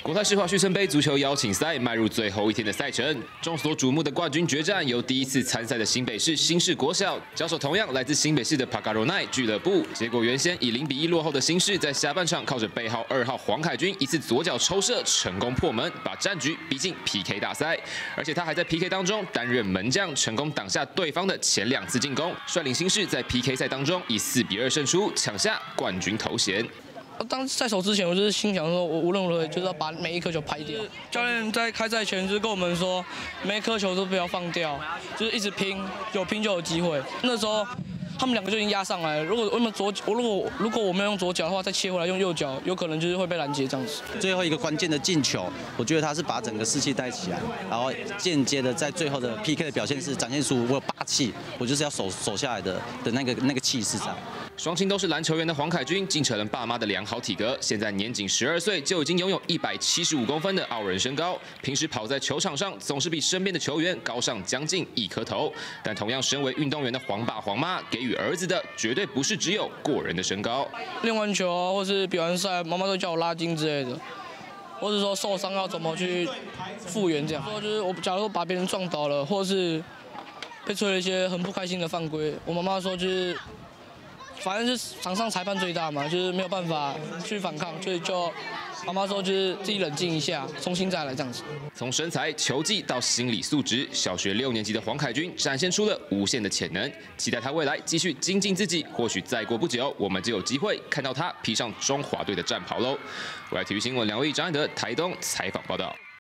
国泰世华旭升杯足球邀请赛迈入最后一天的赛程，众所瞩目的冠军决战由第一次参赛的新北市新市国小交手同样来自新北市的帕卡罗奈俱乐部。结果原先以0-1落后的新市，在下半场靠着背号2号黄凯军一次左脚抽射成功破门，把战局逼进 PK 大赛。而且他还在 PK 当中担任门将，成功挡下对方的前2次进攻，率领新市在 PK 赛当中以4-2胜出，抢下冠军头衔。 当赛手之前，我就是心想说，我无论如何就是要把每一颗球拍掉。教练在开赛前就是跟我们说，每一颗球都不要放掉，就是一直拼，有拼就有机会。那时候他们2个就已经压上来了。如果我们如果我没有用左脚的话，再切回来用右脚，有可能就是会被拦截这样子。最后一个关键的进球，我觉得他是把整个士气带起来，然后间接的在最后的 PK 的表现是展现出我有霸气，我就是要守下来的那个气势在。 双亲都是篮球员的黄凯军，继承了爸妈的良好体格，现在年仅12岁就已经拥有175公分的傲人身高。平时跑在球场上，总是比身边的球员高上将近1颗头。但同样身为运动员的黄爸黄妈，给予儿子的绝对不是只有过人的身高。 练完球啊，或是比完赛，妈妈都叫我拉筋之类的，或者说受伤要怎么去复原这样。说就是我假如说把别人撞倒了，或是被吹了一些很不开心的犯规，我妈妈说就是。 反正就是场上裁判最大嘛，就是没有办法去反抗，所以就妈妈说就是自己冷静一下，重新再来这样子。 从身材、球技到心理素质，小学6年级的黄凯军展现出了无限的潜能，期待他未来继续精进自己，或许再过不久，我们就有机会看到他披上中华队的战袍喽。我爱体育新闻梁威张安德台东采访报道。